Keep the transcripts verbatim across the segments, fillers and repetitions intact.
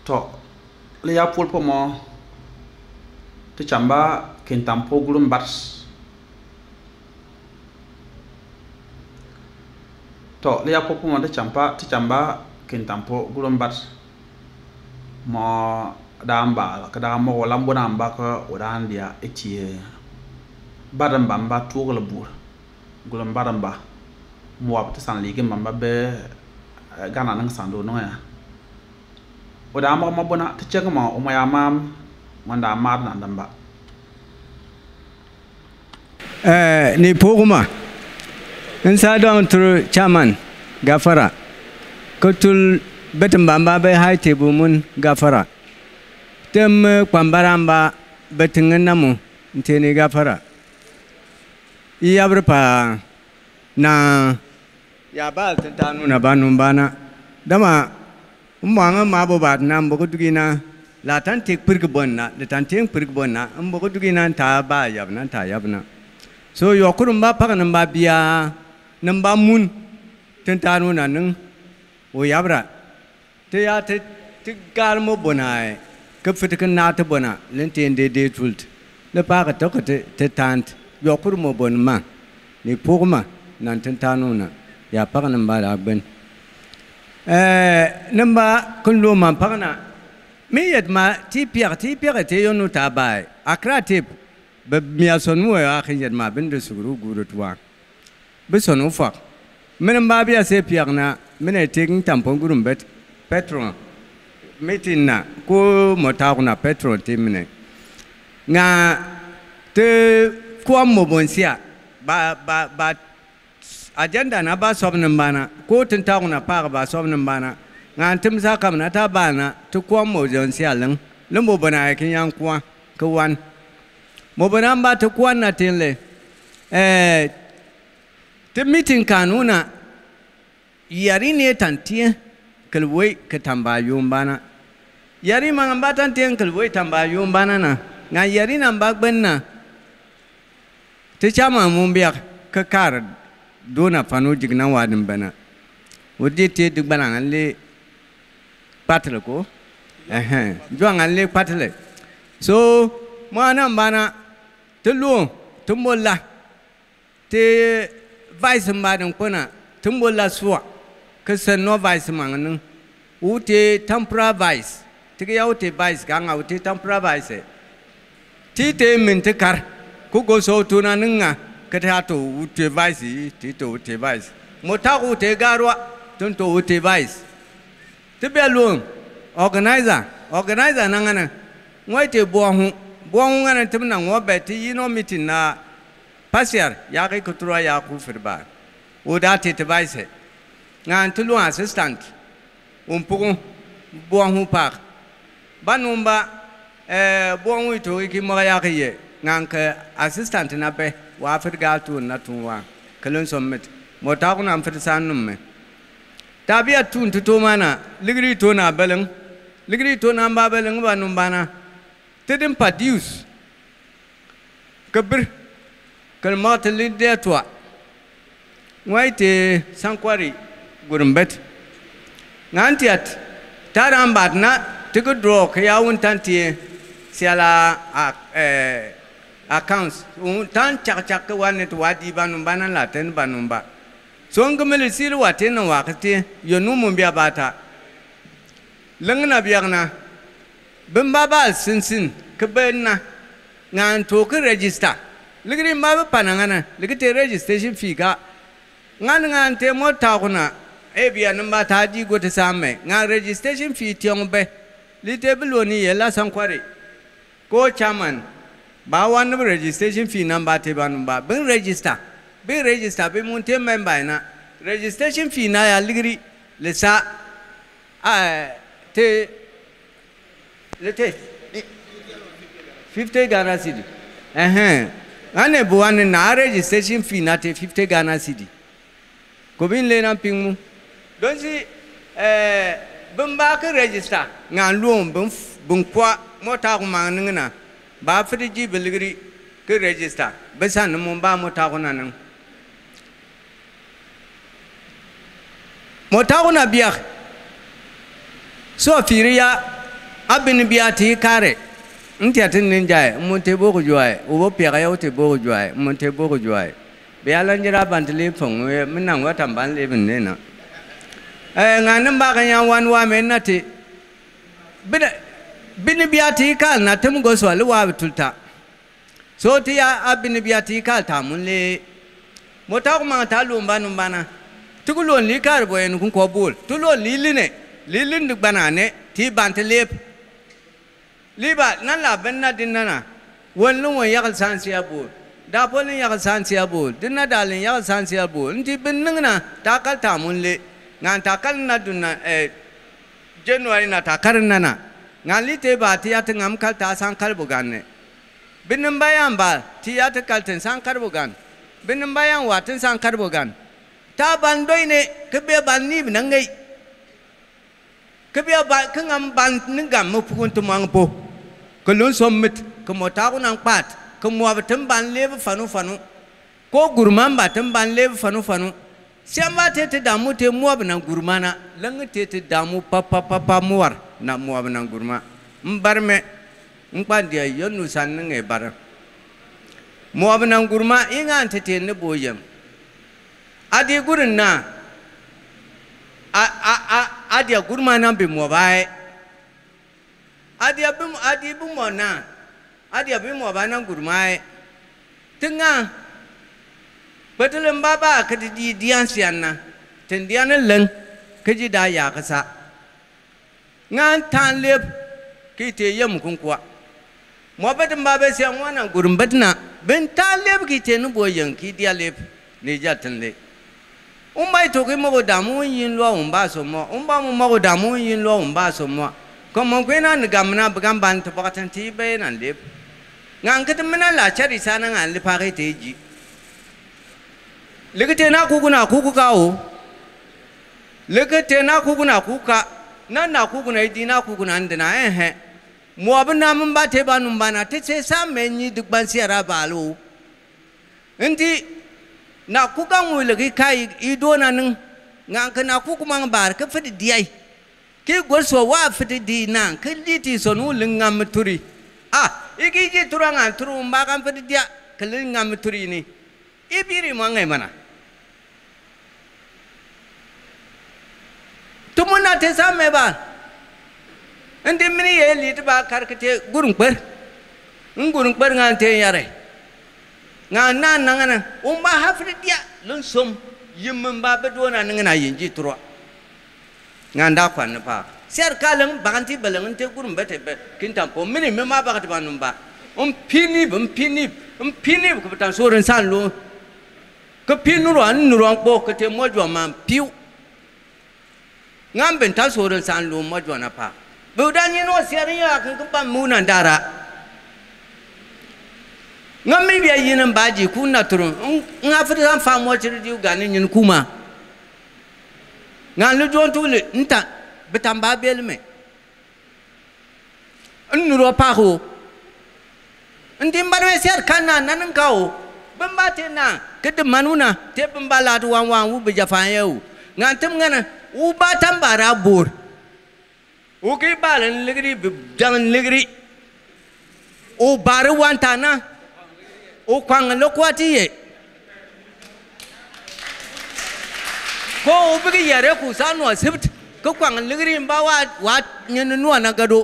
to le ya pol po mo te chamba ken tampo gulum bats to le ya pol po mo te chamba te chamba ken tampo gulum bats mo damba ka da mo lambo namba ko odan dia etie badam bamba tugal bur gulum badam ba mo wa te san ligem bamba be gana nang sando no ya oda mo mo bona te chega mo o maya mam manda mar na damba eh ni poguma insa don tru chairman gafara kotul betum bamba be hai tebu mun gafara tem kwambaramba betinga namu nteni gafara iyabre pa na ya ba tanu na banu bana dama umanga mabo bat nam bogo dugina la tan tek pirgbonna la tan tek pirgbonna am bogo dugina ta ba yabna ta yabna so yokurum ba pagan ba biya namba mun tentanu na nung o yabra te ya te te gar mo bonai ke fit kan na te bona len ten de de tult le pa ka to te te tant yokurum mo bon ma ni pogma nan tentanu na ya pagan ba la ben eh namba kun lo man pagna me yet ma ti pier ti pier te yonu tabai akra tip be mia sonu ya khinjet ma ben de suguru guru twa be sonu fak men ba bia se pier na men taking tampon gurum bet petrol metina ko mota kuna petrol te mene nga te ko mo bonsia ba ba ba agenda na ba sob nambana ko tinta kuna pa ba sob nambana ngan tim sa kam na ta bana to ko mo jon sia lang lumbo bana kin yang kwa ko wan mo bana ba to kwa na tinle eh te meeting kanuna yari ne tantie kalwai ka tamba yumbana yari man ba tantie kalwai tamba yumbana na nga yari nan ba gbanna te chama mun biya ka kar dona fano jigna wadin bana wodi te dug bana ngalle patle ko eh jo ngalle patle so mana bana te lu tumbola te vice madam kona tumbola suwa ke sen no vice mangan ute tempura vice te ya ute vice ganga ute tempura vice ti te min te kar ku go so tuna ninga kata to ute vice ti to ute vice mota ute garwa ton to ute vice te belu organizer organizer nangana ngoi te bohu bohu ngana timna ngobe ti yino meeting na pasiar ya kai kutura ya ku firba oda te te vice ngan tulu assistant um pugu bohu pak banumba eh bohu to ki mo ya kiye ngan ka assistant na be wa firga tu na tuwa kalon sommet mota kuna am firsan numme tabiya tun to mana ligri to na beleng ligri to na ba beleng ba num bana tedin produce kabir kalmat lidya to ngaite sankwari gurumbet ngantiat taram batna tiku draw kya untantie siala eh accounts un tan chak chak wan to wadi banum bana la ten banumba so ngumel sil waten wakati yonu mumbia bata langna biagna bimba bal sinsin kbenna ngan to ke register ligri ma panangana ligite registration fee ga ngan ngan te mota kuna e bia namba taji go te samme ngan registration fee tiongbe liteblo ni yela sankwari ko chairman ba wan registration fee number te banumba bin register bin register be mun te member na registration fee na ya ligri le sa ah te le te fifty Ghana cedi eh eh ane buwan na registration fee na te fifty Ghana cedi ko bin le na pingu don si eh bin ba ka register ngan luon bin bin kwa mota ko mangana ba fiti beligri ke register besan mun ba mota ko nan mota ko na biya so firiya abin biati kare ntiatin ninjai monte bogo joy ubo pega yo te bogo joy monte bogo joy be alanjira bantli phong minang wa tamban le binena eh nganem ba kan yan wan wa menati bin bin biati kal na tum go so wa tulta so ti ya abin biati kal tamunle motak ma ta lumba numbana tukulon li kar boyen kun ko bul tulon liline lilin duk banane ti bantle liba nan la benna dinana wonlu won yakal sansiya bul da polin yakal sansiya bul dinna dalin yakal sansiya bul nti binnina takal tamunle ngan takal na dunna eh January na takar nana ngan lite ba ti at ngam kal ta san kal buganne binnin bayan ba ti at kal tin san kar bugan binnin bayan watin san kar bugan ta bandoi ne kebe ban ni binangai kebe ba kangam ban ningam mu pukun tumang po kelun sommit kemota ku nang pat kemua betem ban lebe fanu fanu ko gurman ba tem ban lebe fanu fanu siamba tete damu te mua benang gurmana lang tete damu papa papa muar na mua benang gurma mbarme mpan dia yonu san nge bar mua benang gurma ingan tete ne boyam adi gurin na a a a adi gurma na be mua bai adi abim adi bu mo na adi abim mo ba na gurma tenga betul mbaba kedi dian sianna tendian leng keji daya kasa ngan tan lep kite yam kun kwa mo bet mbaba siang wana gurum betna ben tan lep kite no boyen ki dia lep ni jatan le umbai to ke mo damu yin lo umba so mo umba mo mo damu yin lo umba so mo ko mo kwena ngamna bagam ban to pakatan ti be nan lep ngan ketemna la chari sana ngan le pa ke teji lekete na kuku na kuku ka o lekete na kuku na kuka na na kuku na idi na kuku na ndina ehe mo abna mba te ba numba na te se sa menyi duk ban siara balo enti na kuka mu legi kai ido na ning ngan kana kuku mang bar ka fidi diai ke gor so wa fidi di na ke liti so nu lingam turi ah iki ji turanga turu mba kan fidi dia ke lingam turi ni ibiri mangai mana tumuna te samme ba indi mini ye lit ba karkete gurung per ngurung per ngan te yare ngan nan nangana umba hafri dia lun som yim ba bedona ngana yinji tro ngan da kwan pa ser kalang baganti balang te gurung bete be kintam po mini me ma ba ka banum ba um pini bum pini um pini ko tan soren san lu ko pinu ro an nu ro po ko te mo jo ma piu ngam ben ta soren san lu mo jo na pa bu dan yin no ser ya kan kan pa mu nan dara ngam mi bi yin ba ji ku na tru nga fa san fa mo chi di ga ni yin kuma ngan lu jon tu le nta betam ba bel me nu ro pa ho ndim ba me ser kan na nan ka o bamba te na ke de manuna te bamba la tu wan wan u be jafan yau ngan tem ngana u ba tam bara bor u ke balan ligri dan ligri u baru wan tana u kwang lokwati ye ko u be yare ku sanu sibt ko kwang ligri ba wa wa nyen nuwa na gado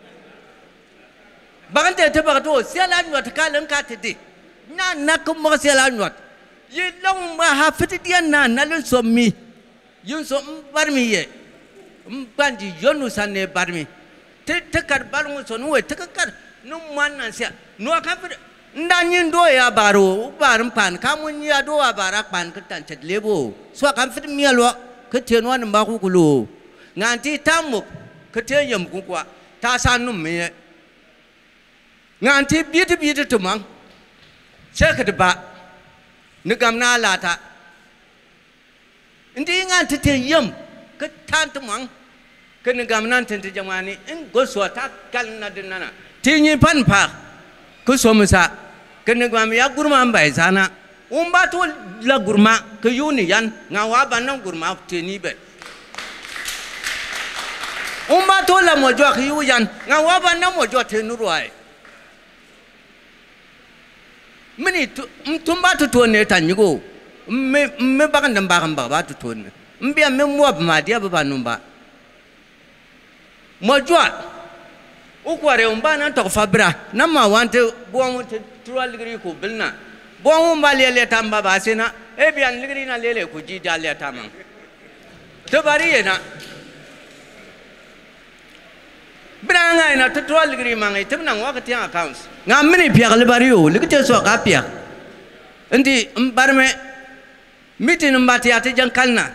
bagante te bagato sela nyot kalan ka te de na na ko mo sela nyot yi long ma ha fiti dia na na lu so mi yun so barmi ye mbandi yonu sanne barmi te te kar balmu so no te kar no man na sia no ka fi ndanyin do ya baro barum pan kamun ya do wa barak pan ka tan chet lebo so kam fi mi lo ka te no an ba ku kulo nganti tamu ka te yam ku kwa ta sanu me nganti biete biete tumang seka de ba nigam na lata ndi nganti te yam ke tan tumang ke nigam nan tente jamani in go so ta kal na dinana tinyi pan pa ku so musa ke nigam ya gurma mbai sana umba to la gurma ke yuni yan ngawa banan gurma teni be umba to la mo jo khiu yan nga wa ba na mo jo the nu roi mini tumba to to ne tan yugo me me ba kan ba kan ba ba to to ne mbia me mo ba ma dia ba numba mo jo ukware umba na to fabra na ma wante bo te trois ligri ko bilna bo umba le le tamba ba sena e bian ligri na le le ku ji da le tamang to bari na Branga na trois ligri mangai te na wa ka tiang accounts nga mini pia le bari o le te so ka pia ndi mbarme mitin mbati ate jan kalna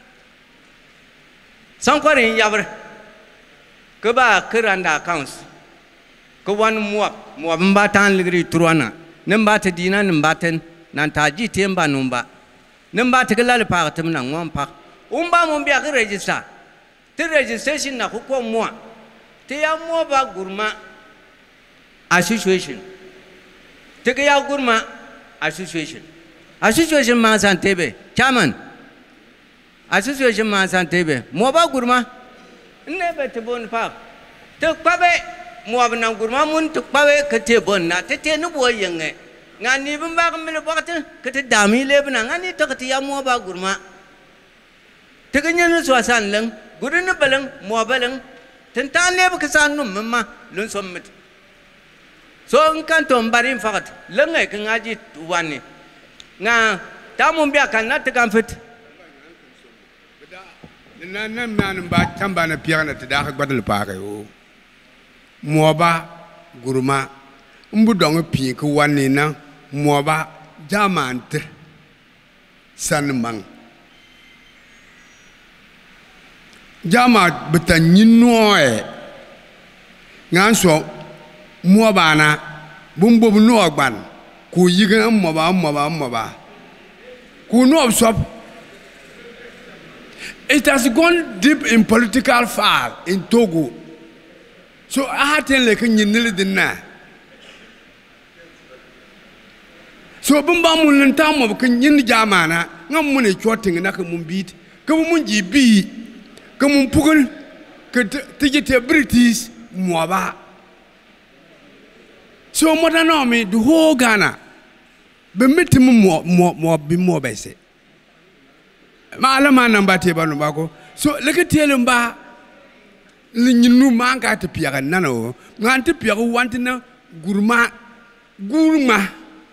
sankore yabre ke ba keranda accounts ko wan muap muap mbatan ligri truana nembate dina nembaten nan taji temba numba nembate ke lale pa te na ngom pa umba mo bia ke register te registration na ko ko mo te ya mo ba Gourma association te ke ya Gourma association association ma san tebe chairman association ma san tebe mo ba Gourma ne be te bon pa te kwabe mo ba na Gourma mun te kwabe ke te bon na te te no bo yenge ngani bamba ka mele ba te ke te dami le bna ngani to ke te ya mo ba Gourma te ke nyen so san leng guru ne beleng mo beleng tentan le ba ke san no mama lun so mit so kan to mbarin fakat leng e ke ngaji wani nga tamum bia kan na te kan fit na na na ba tamba na pia na te da ka gwadal pa ka yo mo ba Gourma mbu dong pi ko wani na mo ba jamant san mang jama betan nyinoe ngan so mo ba na bumbo no gban ku yiga mo ba mo ba mo ba ku no sop. It has gone deep in political far in Togo. So I had to like a dinner. So Bumba Mulantam of Kenyan Jamana, no money trotting and I can beat. Come on, ye be. Come on, Pugan. Take it a British Mwaba. So modern army, the whole Ghana. Be meeting more, more, more, be more basic. Malama namba teba numbako so leke tele mba linyinu manga te piaga nano ngante piaga wantina Gourma Gourma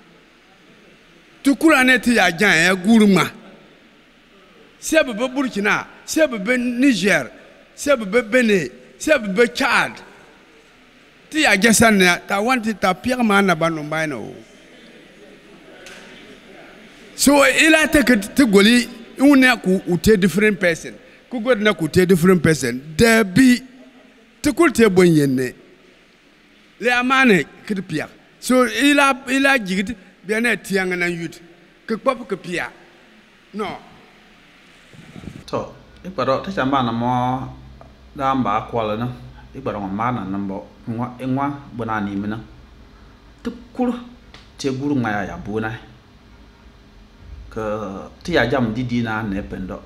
tukula neti ya jan ya Gourma sebe be Burkina sebe be Niger sebe be Benin sebe be Chad ti ya jasan ta wanti ta piaga mana banumba no so ila te te goli una ku ute different person ku god na ku ute different person there be te kulte bonyenne le amane kidpia so ila ila jigit bien etianga na yut ke pop ke pia no to e paro ta chamba na mo damba kwala na e paro ma na nambo ngwa engwa bona ni mina te kul te guru ngaya ya bona ke tia jam didi na ne pendo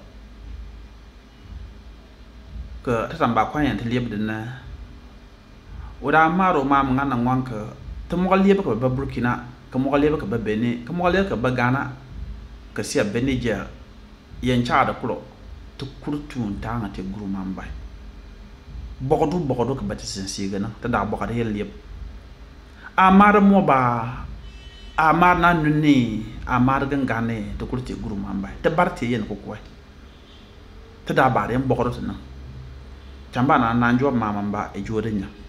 ke tamba kwa yan lieb den na ora maro ma ngana ngwan ke to mo lieb ko ba Burkina ke mo lieb ko ba Benin ke mo lieb ko ba Ghana ke sia Niger yen chaada kulo to kurtun tanga te Gourma mbay bogodu bogodu ko batisen sigana ta da bogade yel lieb amara mo ba amar na nuni amar gangane to kurti Gourma mbay te barti yen ko koy te da bare mbokoro tan chamba na nanjo mama mba e jodenya